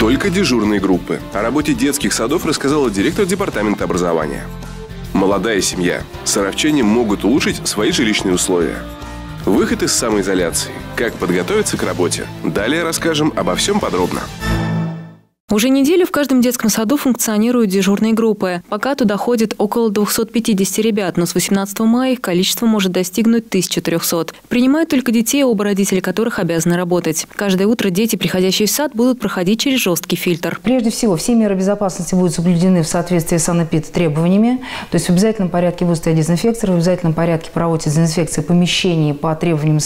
только дежурные группы. О работе детских садов рассказала директор департамента образования. Молодая семья. Саровчане могут улучшить свои жилищные условия. Выход из самоизоляции. Как подготовиться к работе. Далее расскажем обо всем подробно. Уже неделю в каждом детском саду функционируют дежурные группы. Пока туда ходит около 250 ребят, но с 18 мая их количество может достигнуть 1300. Принимают только детей, оба родителя которых обязаны работать. Каждое утро дети, приходящие в сад, будут проходить через жесткий фильтр. Прежде всего, все меры безопасности будут соблюдены в соответствии с санэпидтребованиями. То есть в обязательном порядке будет стоять дезинфектор, в обязательном порядке проводится дезинфекция помещений по требованиям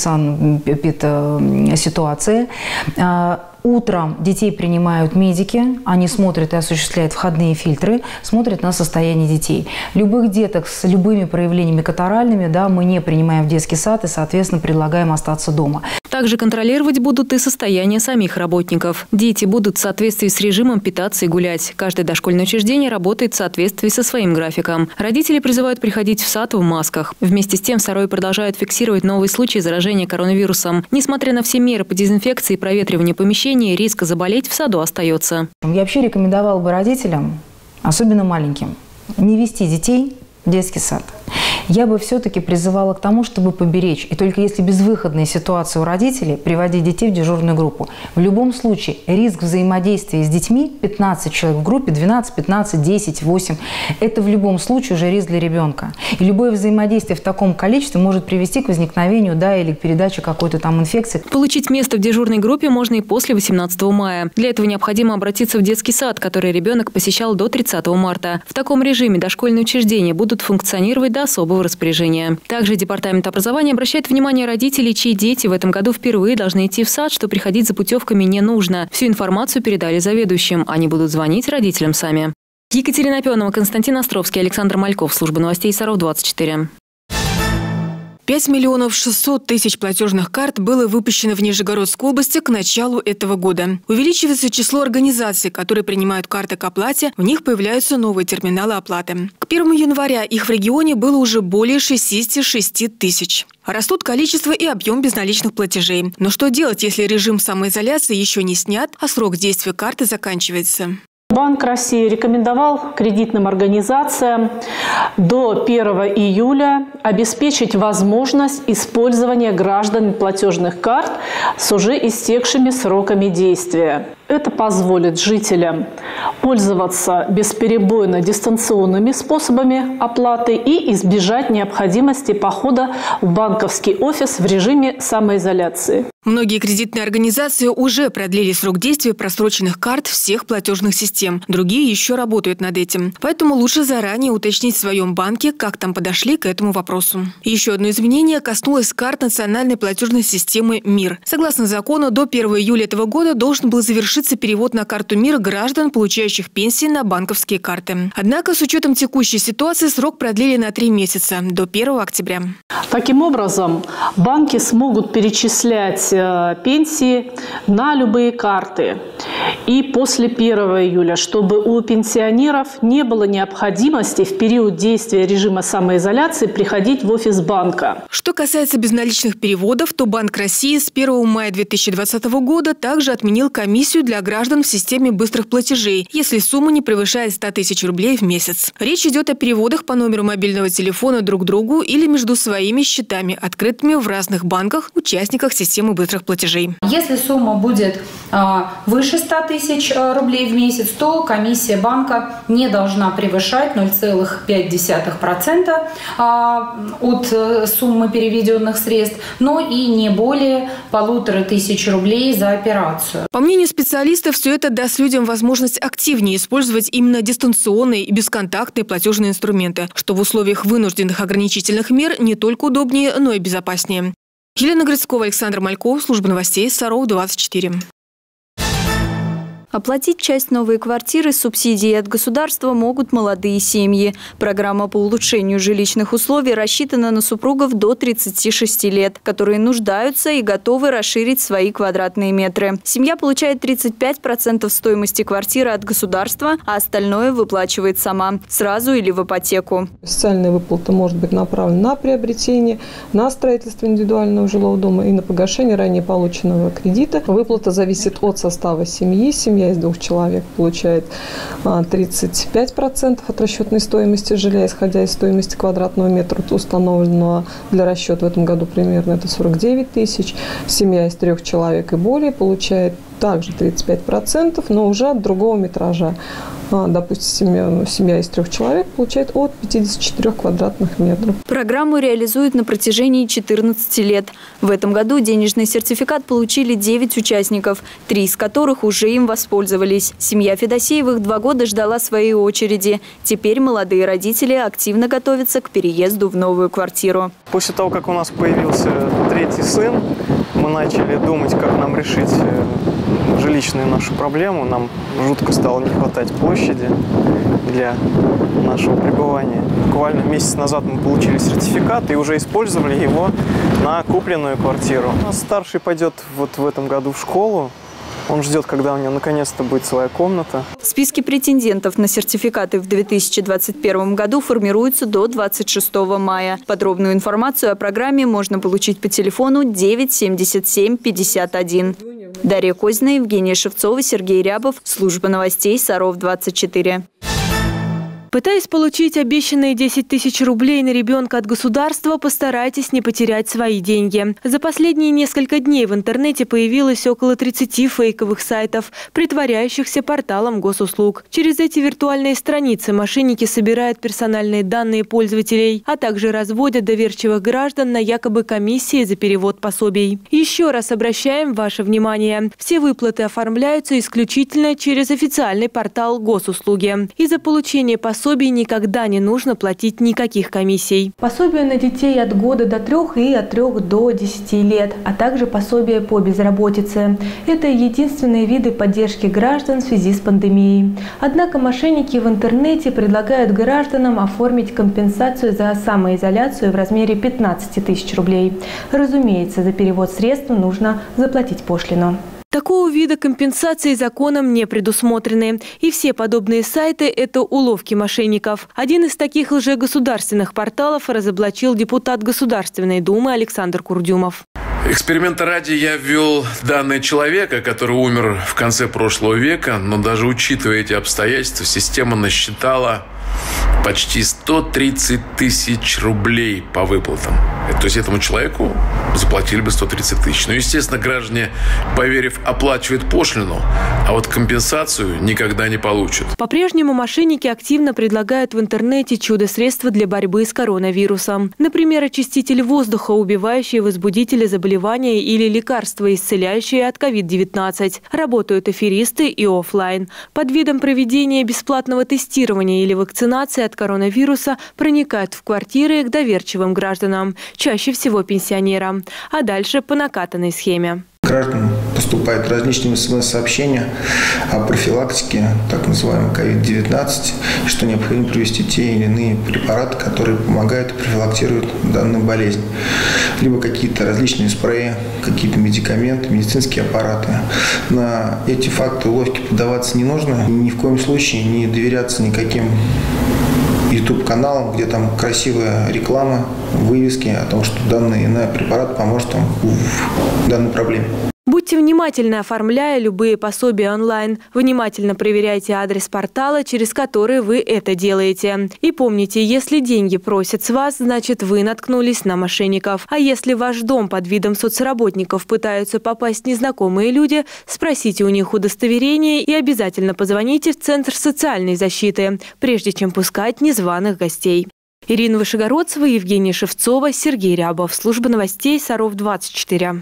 санэпидситуации. Утром детей принимают медики, они смотрят и осуществляют входные фильтры, смотрят на состояние детей. Любых деток с любыми проявлениями катаральными мы не принимаем в детский сад и, соответственно, предлагаем остаться дома. Также контролировать будут и состояние самих работников. Дети будут в соответствии с режимом питаться и гулять. Каждое дошкольное учреждение работает в соответствии со своим графиком. Родители призывают приходить в сад в масках. Вместе с тем в Сарове продолжают фиксировать новые случаи заражения коронавирусом. Несмотря на все меры по дезинфекции и проветриванию помещений, риск заболеть в саду остается. Я вообще рекомендовала бы родителям, особенно маленьким, не вести детей в детский сад. Я бы все-таки призывала к тому, чтобы поберечь. И только если безвыходная ситуация у родителей, приводить детей в дежурную группу. В любом случае, риск взаимодействия с детьми, 15 человек в группе, 12, 15, 10, 8, это в любом случае уже риск для ребенка. И любое взаимодействие в таком количестве может привести к возникновению, или к передаче какой-то там инфекции. Получить место в дежурной группе можно и после 18 мая. Для этого необходимо обратиться в детский сад, который ребенок посещал до 30 марта. В таком режиме дошкольные учреждения будут функционировать до особого распоряжения. Также Департамент образования обращает внимание родителей, чьи дети в этом году впервые должны идти в сад, что приходить за путевками не нужно. Всю информацию передали заведующим. Они будут звонить родителям сами. Екатерина Пенова, Константин Островский, Александр Мальков. Служба новостей Саров 24. 5 миллионов 600 тысяч платежных карт было выпущено в Нижегородской области к началу этого года. Увеличивается число организаций, которые принимают карты к оплате, в них появляются новые терминалы оплаты. К 1 января их в регионе было уже более 66 тысяч. Растут количество и объем безналичных платежей. Но что делать, если режим самоизоляции еще не снят, а срок действия карты заканчивается? Банк России рекомендовал кредитным организациям до 1 июля обеспечить возможность использования граждан платежных карт с уже истекшими сроками действия. Это позволит жителям пользоваться бесперебойно дистанционными способами оплаты и избежать необходимости похода в банковский офис в режиме самоизоляции. Многие кредитные организации уже продлили срок действия просроченных карт всех платежных систем. Другие еще работают над этим. Поэтому лучше заранее уточнить в своем банке, как там подошли к этому вопросу. Еще одно изменение коснулось карт национальной платежной системы МИР. Согласно закону, до 1 июля этого года должен был завершиться перевод на карту МИР граждан, получающих пенсии на банковские карты. Однако с учетом текущей ситуации срок продлили на 3 месяца, до 1 октября. Таким образом, банки смогут перечислять пенсии на любые карты. И после 1 июля, чтобы у пенсионеров не было необходимости в период действия режима самоизоляции приходить в офис банка. Что касается безналичных переводов, то Банк России с 1 мая 2020 года также отменил комиссию для граждан в системе быстрых платежей, если сумма не превышает 100 тысяч рублей в месяц. Речь идет о переводах по номеру мобильного телефона друг другу или между своими счетами, открытыми в разных банках, участниках системы быстрых платежей. Если сумма будет выше 100 тысяч рублей в месяц, то комиссия банка не должна превышать 0,5% от суммы переведенных средств, но и не более 1500 рублей за операцию. По мнению специалистов, все это даст людям возможность активнее использовать именно дистанционные и бесконтактные платежные инструменты, что в условиях вынужденных ограничительных мер не только удобнее, но и безопаснее. Елена Грицкова, Александр Мальков, служба новостей Саров 24. Оплатить часть новой квартиры с субсидией от государства могут молодые семьи. Программа по улучшению жилищных условий рассчитана на супругов до 36 лет, которые нуждаются и готовы расширить свои квадратные метры. Семья получает 35% стоимости квартиры от государства, а остальное выплачивает сама, сразу или в ипотеку. Социальная выплата может быть направлена на приобретение, на строительство индивидуального жилого дома и на погашение ранее полученного кредита. Выплата зависит от состава семьи. Семья семья из 2 человек получает 35% от расчетной стоимости жилья, исходя из стоимости квадратного метра, установленного для расчета в этом году примерно это 49 тысяч. Семья из 3 человек и более получает также 35%, но уже от другого метража. Допустим, семья из 3 человек получает от 54 квадратных метров. Программу реализуют на протяжении 14 лет. В этом году денежный сертификат получили 9 участников, 3 из которых уже им воспользовались. Семья Федосеевых 2 года ждала своей очереди. Теперь молодые родители активно готовятся к переезду в новую квартиру. После того, как у нас появился 3-й сын, мы начали думать, как нам решить жилищную нашу проблему. Нам жутко стало не хватать площади для нашего пребывания. Буквально месяц назад мы получили сертификат и уже использовали его на купленную квартиру. У нас старший пойдет вот в этом году в школу. Он ждет, когда у него наконец-то будет своя комната. Списки претендентов на сертификаты в 2021 году формируются до 26 мая. Подробную информацию о программе можно получить по телефону 9 77 51. Дарья Козина, Евгения Шевцова, Сергей Рябов. Служба новостей Саров-24. Пытаясь получить обещанные 10 тысяч рублей на ребенка от государства, постарайтесь не потерять свои деньги. За последние несколько дней в интернете появилось около 30 фейковых сайтов, притворяющихся порталом госуслуг. Через эти виртуальные страницы мошенники собирают персональные данные пользователей, а также разводят доверчивых граждан на якобы комиссии за перевод пособий. Еще раз обращаем ваше внимание. Все выплаты оформляются исключительно через официальный портал госуслуги. И за получение пособий никогда не нужно платить никаких комиссий. Пособие на детей от года до 3 и от 3 до 10 лет, а также пособие по безработице. Это единственные виды поддержки граждан в связи с пандемией. Однако мошенники в интернете предлагают гражданам оформить компенсацию за самоизоляцию в размере 15 тысяч рублей. Разумеется, за перевод средств нужно заплатить пошлину. Такого вида компенсации законом не предусмотрены. И все подобные сайты – это уловки мошенников. Один из таких лжегосударственных порталов разоблачил депутат Государственной Думы Александр Курдюмов. Эксперимента ради я ввел данные человека, который умер в конце прошлого века, но даже учитывая эти обстоятельства, система насчитала почти 130 тысяч рублей по выплатам. То есть этому человеку заплатили бы 130 тысяч. Но, естественно, граждане, поверив, оплачивают пошлину, а вот компенсацию никогда не получат. По-прежнему мошенники активно предлагают в интернете чудо-средства для борьбы с коронавирусом. Например, очиститель воздуха, убивающий возбудители заболевания, или лекарства, исцеляющие от COVID-19. Работают аферисты и офлайн. Под видом проведения бесплатного тестирования или вакцинации от коронавируса проникают в квартиры к доверчивым гражданам, чаще всего пенсионерам, а дальше по накатанной схеме. Гражданам поступают различные СМС-сообщения о профилактике, так называемой COVID-19, что необходимо провести те или иные препараты, которые помогают и профилактируют данную болезнь. Либо какие-то различные спреи, какие-то медикаменты, медицинские аппараты. На эти факты уловки поддаваться не нужно. Ни в коем случае не доверяться никаким YouTube-каналам, где там красивая реклама, вывески о том, что данный иной препарат поможет вам в данной проблеме. Будьте внимательны, оформляя любые пособия онлайн. Внимательно проверяйте адрес портала, через который вы это делаете. И помните, если деньги просят с вас, значит вы наткнулись на мошенников. А если в ваш дом под видом соцработников пытаются попасть незнакомые люди, спросите у них удостоверение и обязательно позвоните в Центр социальной защиты, прежде чем пускать незваных гостей. Ирина Вышегородцева, Евгения Шевцова, Сергей Рябов. Служба новостей Саров-24.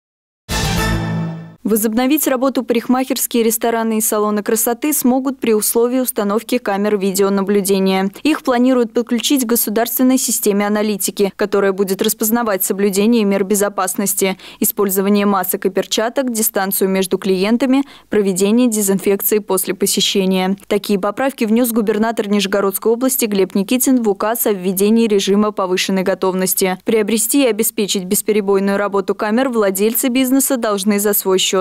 Возобновить работу парикмахерские, рестораны и салоны красоты смогут при условии установки камер видеонаблюдения. Их планируют подключить к государственной системе аналитики, которая будет распознавать соблюдение мер безопасности, использование масок и перчаток, дистанцию между клиентами, проведение дезинфекции после посещения. Такие поправки внес губернатор Нижегородской области Глеб Никитин в указ о введении режима повышенной готовности. Приобрести и обеспечить бесперебойную работу камер владельцы бизнеса должны за свой счет.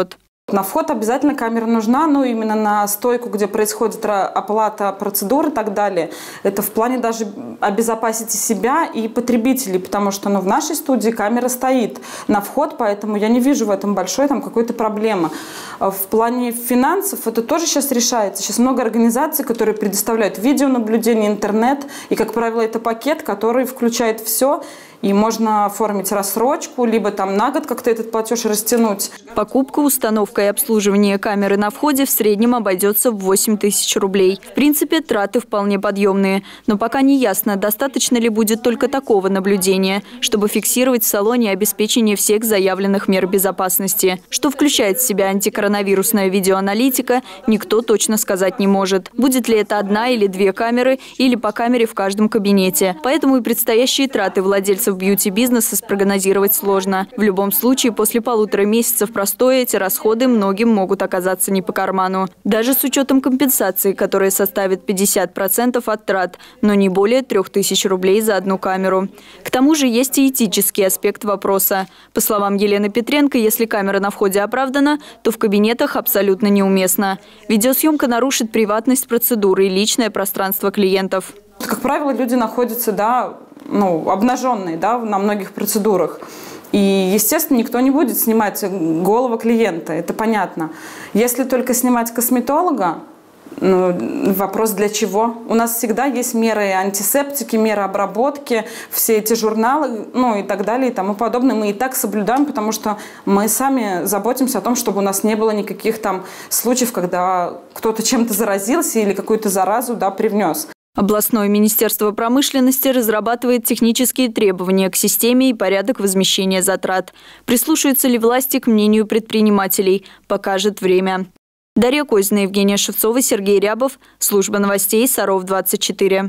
На вход обязательно камера нужна, но именно на стойку, где происходит оплата процедур и так далее. Это в плане даже обезопасить и себя, и потребителей, потому что в нашей студии камера стоит на вход, поэтому я не вижу в этом большой какой-то проблемы. В плане финансов это тоже сейчас решается. Сейчас много организаций, которые предоставляют видеонаблюдение, интернет, и, как правило, это пакет, который включает все. И можно оформить рассрочку, либо на год как-то этот платеж растянуть. Покупка, установка и обслуживание камеры на входе в среднем обойдется в 8 тысяч рублей. В принципе, траты вполне подъемные. Но пока не ясно, достаточно ли будет только такого наблюдения, чтобы фиксировать в салоне обеспечение всех заявленных мер безопасности. Что включает в себя антикоронавирусная видеоаналитика, никто точно сказать не может. Будет ли это 1 или 2 камеры, или по камере в каждом кабинете. Поэтому и предстоящие траты владельцев бьюти-бизнеса спрогнозировать сложно. В любом случае, после 1,5 месяцев простоя эти расходы многим могут оказаться не по карману. Даже с учетом компенсации, которая составит 50% от трат, но не более 3000 рублей за 1 камеру. К тому же есть и этический аспект вопроса. По словам Елены Петренко, если камера на входе оправдана, то в кабинетах абсолютно неуместно. Видеосъемка нарушит приватность процедуры и личное пространство клиентов. Как правило, люди находятся, обнаженные, на многих процедурах. И, естественно, никто не будет снимать голову клиента, это понятно. Если только снимать косметолога, вопрос для чего? У нас всегда есть меры антисептики, меры обработки, все эти журналы, и так далее, и тому подобное. Мы и так соблюдаем, потому что мы сами заботимся о том, чтобы у нас не было никаких случаев, когда кто-то чем-то заразился или какую-то заразу, привнес. Областное министерство промышленности разрабатывает технические требования к системе и порядок возмещения затрат. Прислушаются ли власти к мнению предпринимателей, покажет время. Дарья Козина, Евгения Шевцова, Сергей Рябов. Служба новостей Саров-24.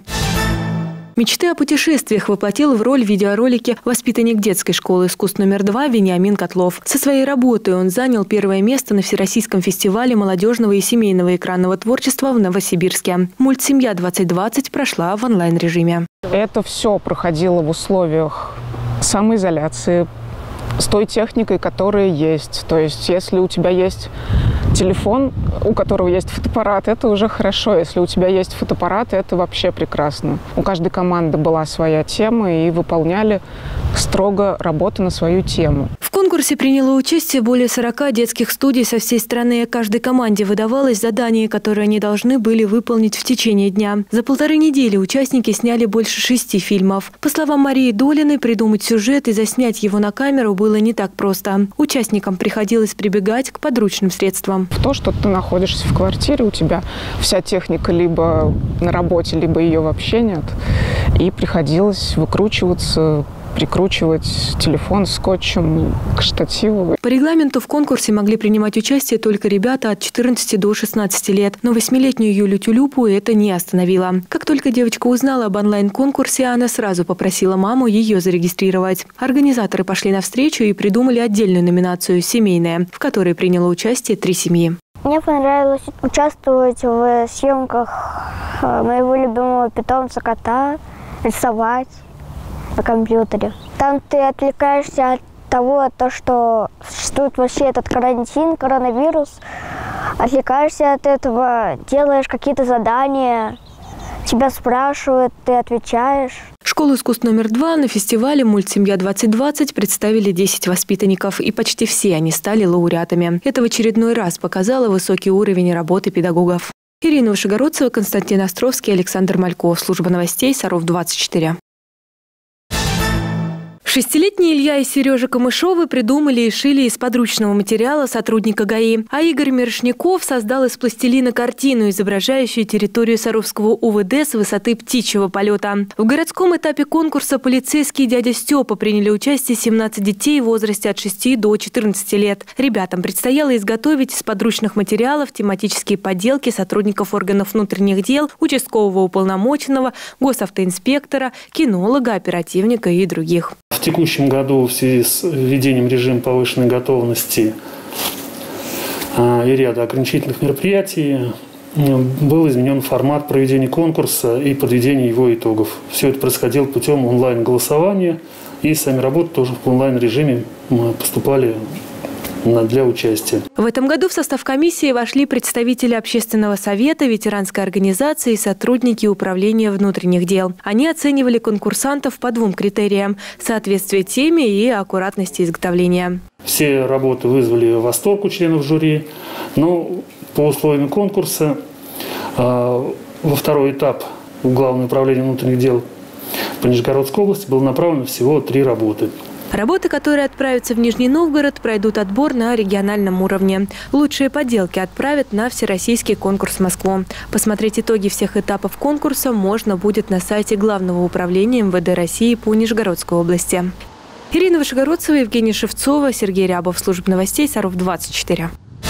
Мечты о путешествиях воплотил в роль в видеоролике воспитанник детской школы искусств номер 2 Вениамин Котлов. Со своей работой он занял 1 место на Всероссийском фестивале молодежного и семейного экранного творчества в Новосибирске. Мультсемья-2020 прошла в онлайн-режиме. Это все проходило в условиях самоизоляции, с той техникой, которая есть. То есть, если у тебя есть телефон, у которого есть фотоаппарат, это уже хорошо. Если у тебя есть фотоаппарат, это вообще прекрасно. У каждой команды была своя тема, и выполняли строго работу на свою тему. В конкурсе приняло участие более 40 детских студий со всей страны. Каждой команде выдавалось задание, которое они должны были выполнить в течение дня. За 1,5 недели участники сняли больше 6 фильмов. По словам Марии Долиной, придумать сюжет и заснять его на камеру было не так просто. Участникам приходилось прибегать к подручным средствам. То, что ты находишься в квартире, у тебя вся техника либо на работе, либо ее вообще нет. И приходилось выкручиваться, прикручивать телефон скотчем к штативу. По регламенту в конкурсе могли принимать участие только ребята от 14 до 16 лет. Но 8-летнюю Юлю Тюлюпу это не остановило. Как только девочка узнала об онлайн-конкурсе, она сразу попросила маму ее зарегистрировать. Организаторы пошли навстречу и придумали отдельную номинацию «Семейная», в которой приняло участие 3 семьи. Мне понравилось участвовать в съемках моего любимого питомца кота, рисовать на компьютере. Там ты отвлекаешься от того, что существует вообще этот карантин, коронавирус. Отвлекаешься от этого, делаешь какие-то задания, тебя спрашивают, ты отвечаешь. Школу искусств номер 2 на фестивале «Мультсемья-2020» представили 10 воспитанников, и почти все они стали лауреатами. Это в очередной раз показало высокий уровень работы педагогов. Ирина Вышегородцева, Константин Островский, Александр Мальков. Служба новостей Саров-24. 6-летние Илья и Сережа Камышовы придумали и шили из подручного материала сотрудника ГАИ. А Игорь Мирошников создал из пластилина картину, изображающую территорию Саровского УВД с высоты птичьего полета. В городском этапе конкурса полицейский дядя Степа приняли участие 17 детей в возрасте от 6 до 14 лет. Ребятам предстояло изготовить из подручных материалов тематические поделки сотрудников органов внутренних дел, участкового уполномоченного, госавтоинспектора, кинолога, оперативника и других. В текущем году в связи с введением режима повышенной готовности и ряда ограничительных мероприятий был изменен формат проведения конкурса и подведения его итогов. Все это происходило путем онлайн-голосования, и сами работы тоже в онлайн-режиме поступали для участия. В этом году в состав комиссии вошли представители общественного совета, ветеранской организации и сотрудники управления внутренних дел. Они оценивали конкурсантов по 2 критериям – соответствие теме и аккуратности изготовления. Все работы вызвали восторг у членов жюри, но по условиям конкурса во второй этап в Главное управление внутренних дел по Нижегородской области было направлено всего 3 работы. Работы, которые отправятся в Нижний Новгород, пройдут отбор на региональном уровне. Лучшие поделки отправят на всероссийский конкурс в Москву. Посмотреть итоги всех этапов конкурса можно будет на сайте Главного управления МВД России по Нижегородской области. Ирина Вышегородцева, Евгения Шевцова, Сергей Рябов. Служба новостей Саров 24.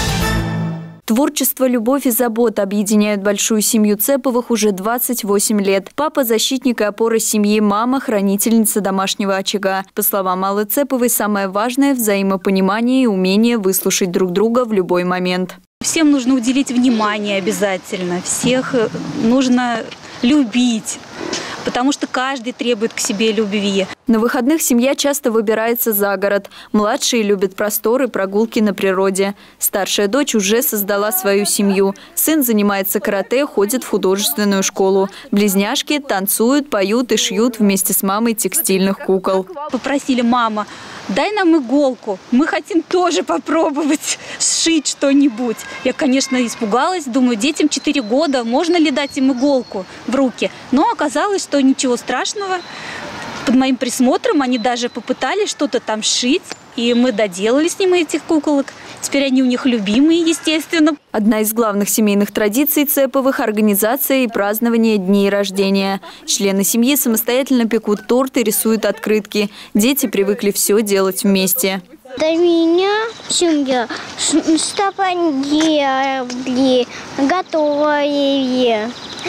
Творчество, любовь и забота объединяют большую семью Цеповых уже 28 лет. Папа – защитник и опора семьи, мама – хранительница домашнего очага. По словам Аллы Цеповой, самое важное – взаимопонимание и умение выслушать друг друга в любой момент. Всем нужно уделить внимание обязательно, всех нужно любить, потому что каждый требует к себе любви. На выходных семья часто выбирается за город. Младшие любят просторы, прогулки на природе. Старшая дочь уже создала свою семью. Сын занимается карате, ходит в художественную школу. Близняшки танцуют, поют и шьют вместе с мамой текстильных кукол. Попросили: мама, дай нам иголку, мы хотим тоже попробовать сшить что-нибудь. Я, конечно, испугалась, думаю, детям 4 года, можно ли дать им иголку в руки? Но оказалось, что ничего страшного. Под моим присмотром они даже попытались что-то там сшить, и мы доделали с ним этих куколок. Теперь они у них любимые, естественно. Одна из главных семейных традиций Цеповых – организация и празднование дней рождения. Члены семьи самостоятельно пекут торт и рисуют открытки. Дети привыкли все делать вместе. До меня семья делали, готовили,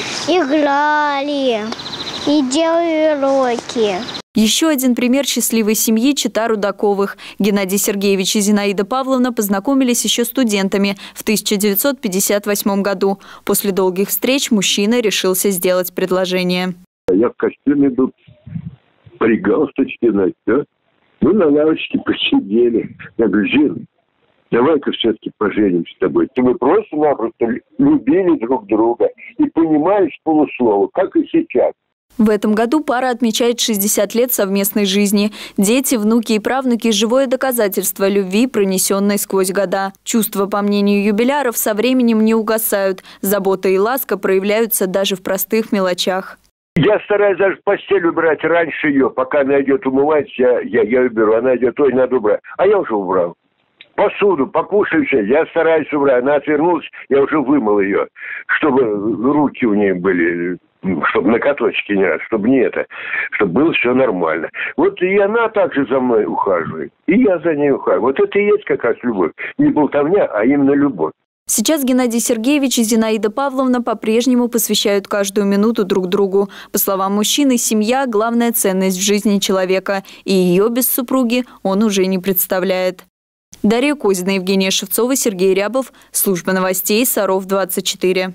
играли и делали уроки. Еще один пример счастливой семьи – чета Рудаковых. Геннадий Сергеевич и Зинаида Павловна познакомились еще студентами в 1958 году. После долгих встреч мужчина решился сделать предложение. Я в костюме был, при галстучке, все. Мы на лавочке посидели. Я говорю: Зин, давай-ка все-таки поженимся с тобой. Мы просто-напросто любили друг друга и понимали с полуслова, как и сейчас. В этом году пара отмечает 60 лет совместной жизни. Дети, внуки и правнуки – живое доказательство любви, пронесенной сквозь года. Чувства, по мнению юбиляров, со временем не угасают. Забота и ласка проявляются даже в простых мелочах. Я стараюсь даже постель убирать раньше ее. Пока она идет умываться, я уберу. Она идет: ой, надо убрать. А я уже убрал. Посуду, покушаю все, я стараюсь убрать. Она отвернулась, я уже вымыл ее, чтобы руки у нее были, чтобы накаточки не раз, чтобы не это, чтобы было все нормально. Вот и она также за мной ухаживает, и я за ней ухаживаю. Вот это и есть как раз любовь. Не болтовня, а именно любовь. Сейчас Геннадий Сергеевич и Зинаида Павловна по-прежнему посвящают каждую минуту друг другу. По словам мужчины, семья – главная ценность в жизни человека, и ее без супруги он уже не представляет. Дарья Козина, Евгения Шевцова, Сергей Рябов. Служба новостей Саров 24.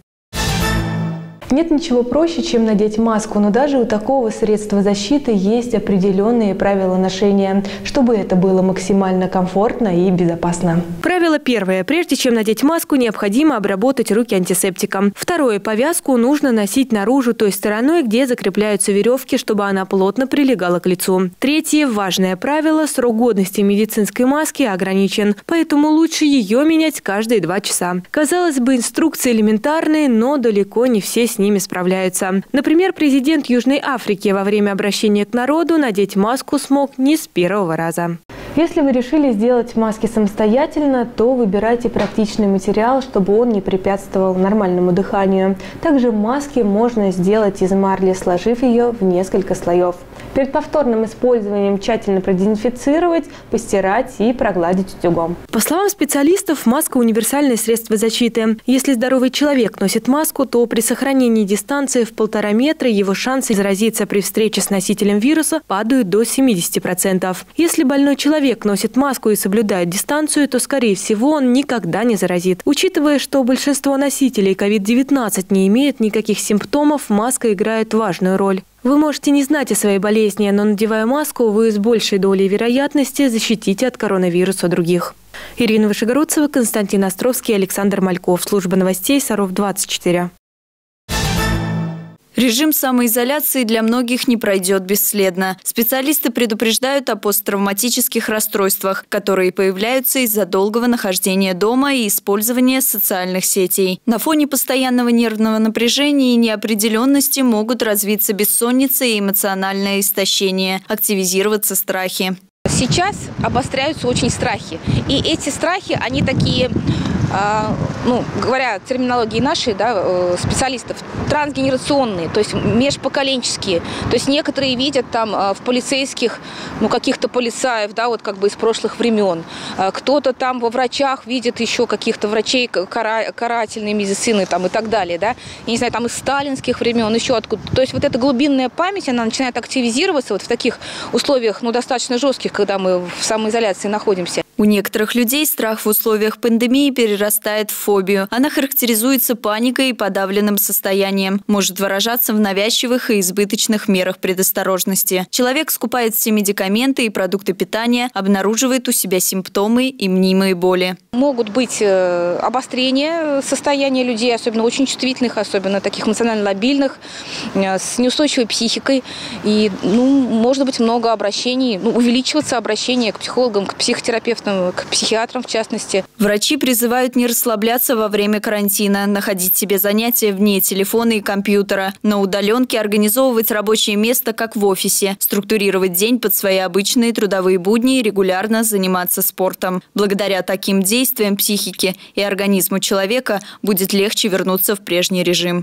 Нет ничего проще, чем надеть маску, но даже у такого средства защиты есть определенные правила ношения, чтобы это было максимально комфортно и безопасно. Правило первое. Прежде чем надеть маску, необходимо обработать руки антисептиком. Второе. Повязку нужно носить наружу той стороной, где закрепляются веревки, чтобы она плотно прилегала к лицу. Третье. Важное правило. Срок годности медицинской маски ограничен, поэтому лучше ее менять каждые 2 часа. Казалось бы, инструкции элементарные, но далеко не все с ними справляются. Например, президент Южной Африки во время обращения к народу надеть маску смог не с первого раза. Если вы решили сделать маски самостоятельно, то выбирайте практичный материал, чтобы он не препятствовал нормальному дыханию. Также маски можно сделать из марли, сложив ее в несколько слоев. Перед повторным использованием тщательно продезинфицировать, постирать и прогладить утюгом. По словам специалистов, маска – универсальное средство защиты. Если здоровый человек носит маску, то при сохранении дистанции в 1,5 метра его шансы заразиться при встрече с носителем вируса падают до 70%. Если больной человек носит маску и соблюдает дистанцию, то, скорее всего, он никогда не заразит. Учитывая, что большинство носителей COVID-19 не имеют никаких симптомов, маска играет важную роль. Вы можете не знать о своей болезни, но, надевая маску, вы с большей долей вероятности защитите от коронавируса других. Ирина Вышегородцева, Константин Островский, Александр Мальков. Служба новостей Саров 24. Режим самоизоляции для многих не пройдет бесследно. Специалисты предупреждают о посттравматических расстройствах, которые появляются из-за долгого нахождения дома и использования социальных сетей. На фоне постоянного нервного напряжения и неопределенности могут развиться бессонница и эмоциональное истощение, активизироваться страхи. Сейчас обостряются очень страхи. И эти страхи, они такие, говоря терминологией нашей, специалистов, трансгенерационные, то есть межпоколенческие. То есть некоторые видят там в полицейских, каких-то полицаев, из прошлых времен. Кто-то там во врачах видит еще каких-то врачей карательной медицины и так далее, Я не знаю, из сталинских времен, еще откуда. То есть вот эта глубинная память, она начинает активизироваться в таких условиях, достаточно жестких, когда мы в самоизоляции находимся. У некоторых людей страх в условиях пандемии перерастает в фобию. Она характеризуется паникой и подавленным состоянием. Может выражаться в навязчивых и избыточных мерах предосторожности. Человек скупает все медикаменты и продукты питания, обнаруживает у себя симптомы и мнимые боли. Могут быть обострения состояния людей, особенно очень чувствительных, особенно таких эмоционально лобильных, с неустойчивой психикой. И может быть много обращений, увеличиваться обращение к психологам, к психотерапевтам, к психиатрам в частности. Врачи призывают не расслабляться во время карантина, находить себе занятия вне телефона и компьютера, на удаленке организовывать рабочее место, как в офисе, структурировать день под свои обычные трудовые будни и регулярно заниматься спортом. Благодаря таким действиям психике и организму человека будет легче вернуться в прежний режим.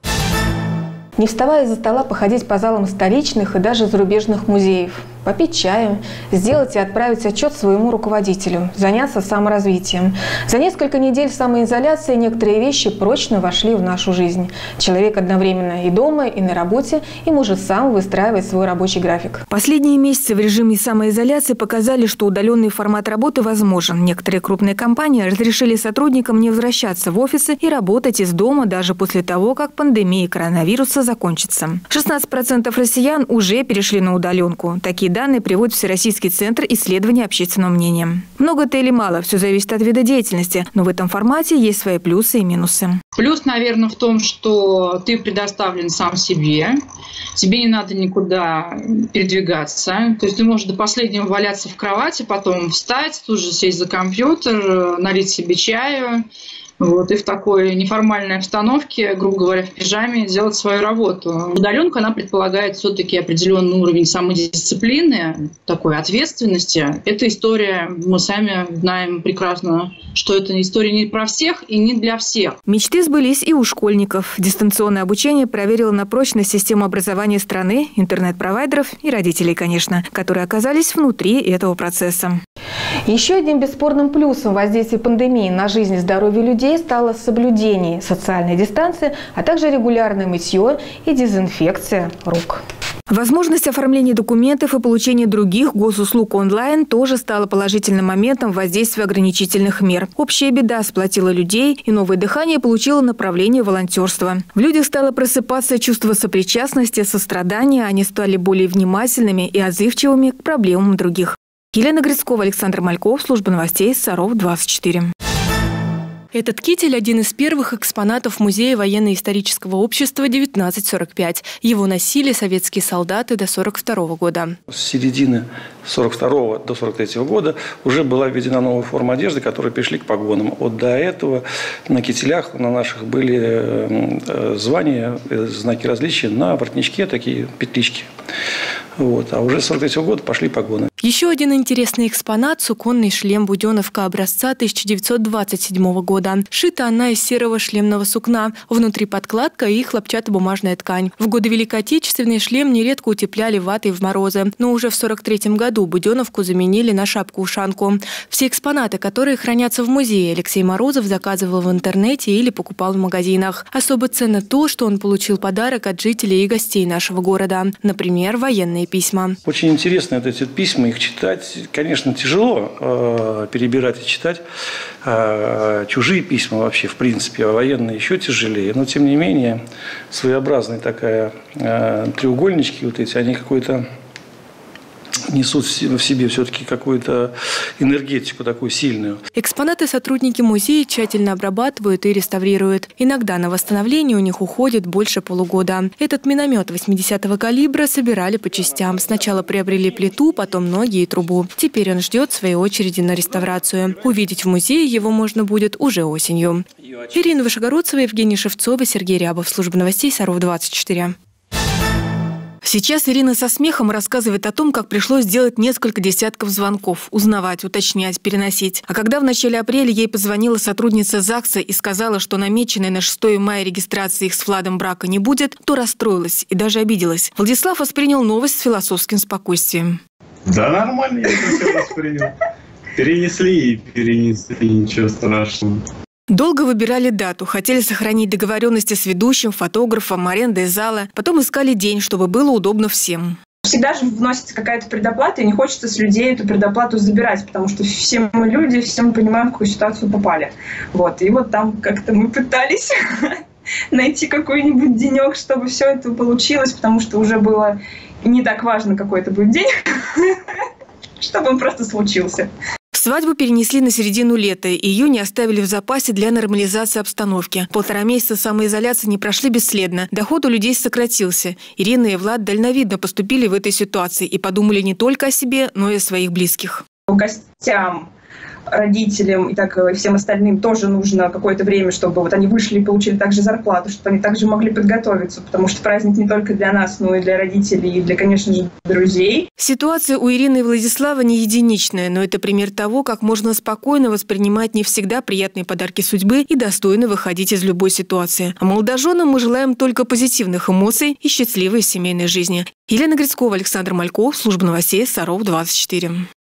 Не вставая из-за стола, походить по залам столичных и даже зарубежных музеев, попить чаю, сделать и отправить отчет своему руководителю, заняться саморазвитием. За несколько недель самоизоляции некоторые вещи прочно вошли в нашу жизнь. Человек одновременно и дома, и на работе, и может сам выстраивать свой рабочий график. Последние месяцы в режиме самоизоляции показали, что удаленный формат работы возможен. Некоторые крупные компании разрешили сотрудникам не возвращаться в офисы и работать из дома даже после того, как пандемия коронавируса закончится. 16% россиян уже перешли на удаленку. Такие данные приводит Всероссийский центр исследования общественного мнения. Много это или мало, все зависит от вида деятельности, но в этом формате есть свои плюсы и минусы. Плюс, наверное, в том, что ты предоставлен сам себе, тебе не надо никуда передвигаться, то есть ты можешь до последнего валяться в кровати, потом встать, тут же сесть за компьютер, налить себе чаю, и в такой неформальной обстановке, грубо говоря, в пижаме делать свою работу. Удаленка, она предполагает все-таки определенный уровень самодисциплины, такой ответственности. Эта история, мы сами знаем прекрасно, что это история не про всех и не для всех. Мечты сбылись и у школьников. Дистанционное обучение проверило на прочность систему образования страны, интернет-провайдеров и родителей, конечно, которые оказались внутри этого процесса. Еще одним бесспорным плюсом воздействия пандемии на жизнь и здоровье людей стало соблюдение социальной дистанции, а также регулярное мытье и дезинфекция рук. Возможность оформления документов и получения других госуслуг онлайн тоже стала положительным моментом воздействия ограничительных мер. Общая беда сплотила людей, и новое дыхание получило направление волонтерства. В людях стало просыпаться чувство сопричастности, сострадания, они стали более внимательными и отзывчивыми к проблемам других. Елена Грицкова, Александр Мальков, служба новостей Саров 24. Этот китель – один из первых экспонатов Музея военно-исторического общества 1945. Его носили советские солдаты до 1942 года. С середины 1942 до 1943 года уже была введена новая форма одежды, которые пришли к погонам. До этого на кителях на наших были звания, знаки различия на воротничке, такие петлички. А уже с 1943 года пошли погоны. Еще один интересный экспонат – суконный шлем Буденовка образца 1927 года. Шита она из серого шлемного сукна. Внутри подкладка и хлопчатобумажная ткань. В годы Великой Отечественной шлем нередко утепляли ватой в морозы. Но уже в 1943 году Буденовку заменили на шапку-ушанку. Все экспонаты, которые хранятся в музее, Алексей Морозов заказывал в интернете или покупал в магазинах. Особо ценно то, что он получил подарок от жителей и гостей нашего города. Например, военные письма. Очень интересно эти письма, их читать, конечно, тяжело перебирать и читать. Чужие письма вообще, в принципе, а военные еще тяжелее. Но, тем не менее, своеобразные треугольнички, они какой-то несут в себе все-таки какую-то энергетику такую сильную. Экспонаты сотрудники музея тщательно обрабатывают и реставрируют. Иногда на восстановление у них уходит больше полугода. Этот миномет 80-го калибра собирали по частям. Сначала приобрели плиту, потом ноги и трубу. Теперь он ждет своей очереди на реставрацию. Увидеть в музее его можно будет уже осенью. Ирина Вышегородцева, Евгений Шевцова, Сергей Рябов. Служба новостей Саров-24. Сейчас Ирина со смехом рассказывает о том, как пришлось сделать несколько десятков звонков, узнавать, уточнять, переносить. А когда в начале апреля ей позвонила сотрудница ЗАГСа и сказала, что намеченной на 6 мая регистрации их с Владом брака не будет, то расстроилась и даже обиделась. Владислав воспринял новость с философским спокойствием. Да нормально, я это все воспринял. Перенесли, ничего страшного. Долго выбирали дату, хотели сохранить договоренности с ведущим, фотографом, арендой зала. Потом искали день, чтобы было удобно всем. Всегда же вносится какая-то предоплата, и не хочется с людей эту предоплату забирать, потому что все мы люди, все мы понимаем, в какую ситуацию попали. Вот. И вот там как-то мы пытались найти какой-нибудь денек, чтобы все это получилось, потому что уже было не так важно, какой это будет день, чтобы он просто случился. Свадьбу перенесли на середину лета. Июнь оставили в запасе для нормализации обстановки. 1,5 месяца самоизоляции не прошли бесследно. Доход у людей сократился. Ирина и Влад дальновидно поступили в этой ситуации и подумали не только о себе, но и о своих близких. Гостям, родителям и так и всем остальным тоже нужно какое-то время, чтобы вот они вышли и получили также зарплату, чтобы они также могли подготовиться, потому что праздник не только для нас, но и для родителей, и для, конечно же, друзей. Ситуация у Ирины и Владислава не единичная, но это пример того, как можно спокойно воспринимать не всегда приятные подарки судьбы и достойно выходить из любой ситуации. А молодоженам мы желаем только позитивных эмоций и счастливой семейной жизни. Елена Грицкова, Александр Мальков, служба новостей Саров-24.